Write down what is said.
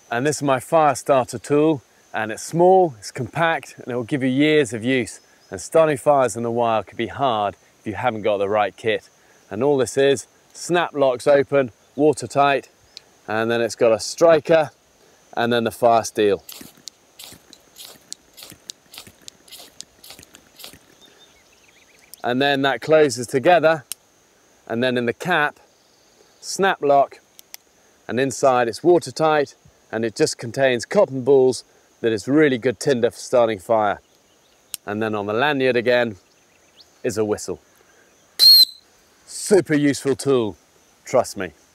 And this is my fire starter tool, and it's small, it's compact, and it will give you years of use. And starting fires in the wild can be hard if you haven't got the right kit. And all this is, snap locks open, watertight, and then it's got a striker, and then the fire steel. And then that closes together, and then in the cap, snap lock, and inside it's watertight, and it just contains cotton balls that is really good tinder for starting fire. And then on the lanyard again is a whistle. Super useful tool, trust me.